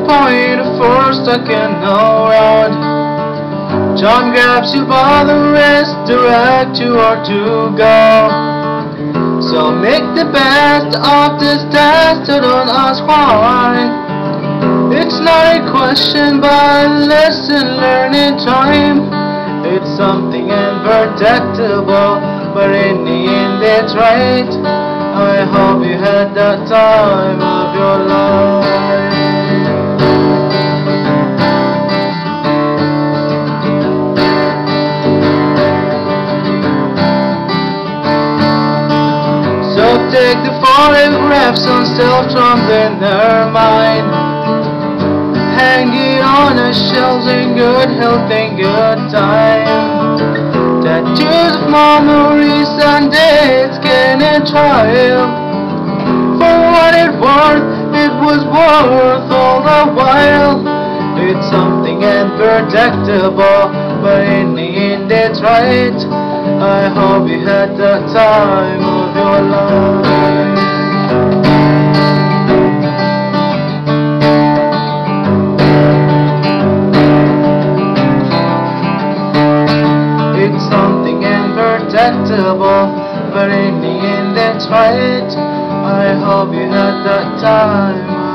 point for stuck in the road. John grabs you by the wrist, direct you where to go. So make the best of this test, don't ask why. It's not a question but lesson learning time. It's something unpredictable, but in the end it's right. I hope you had the time of your life. So take the photographs on stealth from their mind. Hang it on a shelf in good health and good time. Tattoos of memories and dates can triumph. For what it was worth all the while. It's something unpredictable, but in the end it's right. I hope you had the time of your life. It's something unpredictable, but in the end it's right. I hope you had the time